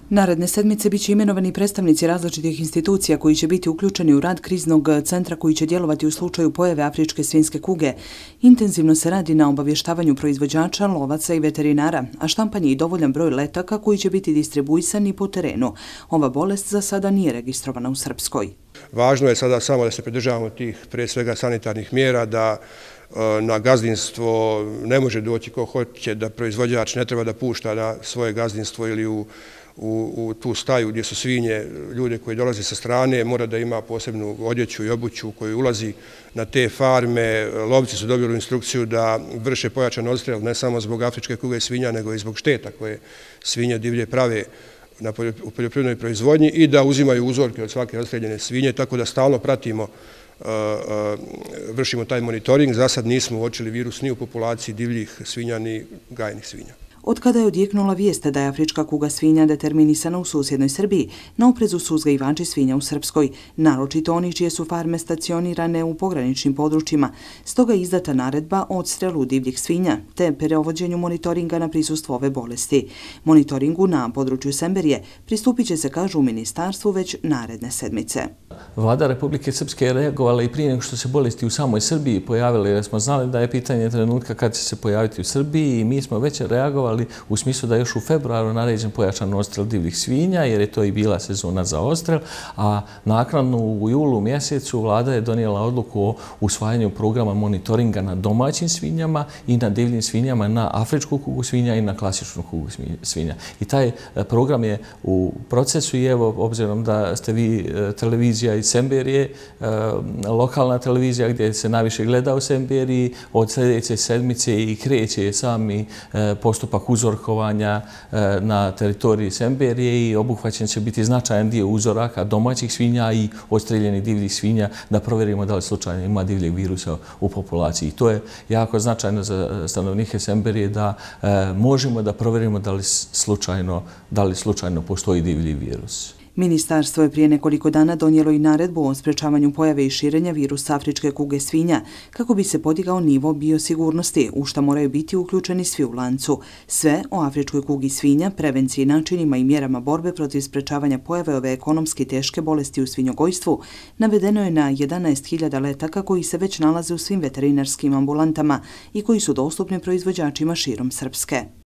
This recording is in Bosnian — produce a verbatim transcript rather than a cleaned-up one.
Naredne sedmice biće imenovani predstavnici različitih institucija koji će biti uključeni u rad kriznog centra koji će djelovati u slučaju pojave afričke svinjske kuge. Intenzivno se radi na obavještavanju proizvođača, lovaca i veterinara, a štampan je i dovoljan broj letaka koji će biti distribuisani po terenu. Ova bolest za sada nije registrovana u Srpskoj. Važno je sada samo da se pridržavamo tih, prije svega, sanitarnih mjera, da na gazdinstvo ne može doći ko hoće, da proizvođač ne treba da pušta na svoje gazdinstvo ili u U, u tu staju gdje su svinje, ljude koji dolaze sa strane, mora da ima posebnu odjeću i obuću koji ulazi na te farme. Lovci su dobili instrukciju da vrše pojačan odstrel ne samo zbog afričke kuge svinja, nego i zbog šteta koje svinje divlje prave na u poljoprivrednoj proizvodnji i da uzimaju uzorke od svake odstreljene svinje, tako da stalno pratimo, vršimo taj monitoring. Za sad nismo uočili virus ni u populaciji divljih svinja ni gajnih svinja. Od kada je odjeknula vijest da je afrička kuga svinja determinisana u susjednoj Srbiji, na oprezu su uzgajivači svinja u Srpskoj, naročito oni čije su farme stacionirane u pograničnim područjima. Stoga je izdata naredba o odstrelu divljih svinja te prevođenju monitoringa na prisustvo ove bolesti. Monitoringu na području Semberije pristupit će se, kažu u ministarstvu, već naredne sedmice. Vlada Republike Srpske je reagovala i prije nego što se bolesti u samoj Srbiji pojavile, jer smo znali da je pitanje trenutka kad će se pojaviti u Srbiji i mi smo već reagovali u smislu da je još u februaru naređen pojačan odstrel divljih svinja, jer je to i bila sezona za odstrel, a naknadno u julu mjesecu vlada je donijela odluku o usvajanju programa monitoringa na domaćim svinjama i na divljim svinjama, na afričku kugu svinja i na klasičnu kugu svinja. I taj program je u procesu i evo, obzirom da ste vi televizija iz Semberije, lokalna televizija gdje se najviše gleda u Semberiji, od sljedeće sedmice i kreće sami postupak uzorkovanja na teritoriji Semberije i obuhvaćen će biti značajan dio uzoraka domaćih svinja i odstreljenih divljih svinja da provjerimo da li slučajno ima divljeg virusa u populaciji. To je jako značajno za stanovnike Semberije da možemo da provjerimo da li slučajno, da li slučajno postoji divlji virus. Ministarstvo je prije nekoliko dana donijelo i naredbu o sprečavanju pojave i širenja virusa afričke kuge svinja kako bi se podigao nivo biosigurnosti, u šta moraju biti uključeni svi u lancu. Sve o afričkoj kugi svinja, prevenciji, načinima i mjerama borbe protiv sprečavanja pojave ove ekonomski teške bolesti u svinjogojstvu navedeno je na jedanaest hiljada letaka koji se već nalaze u svim veterinarskim ambulantama i koji su dostupni proizvođačima širom Srpske.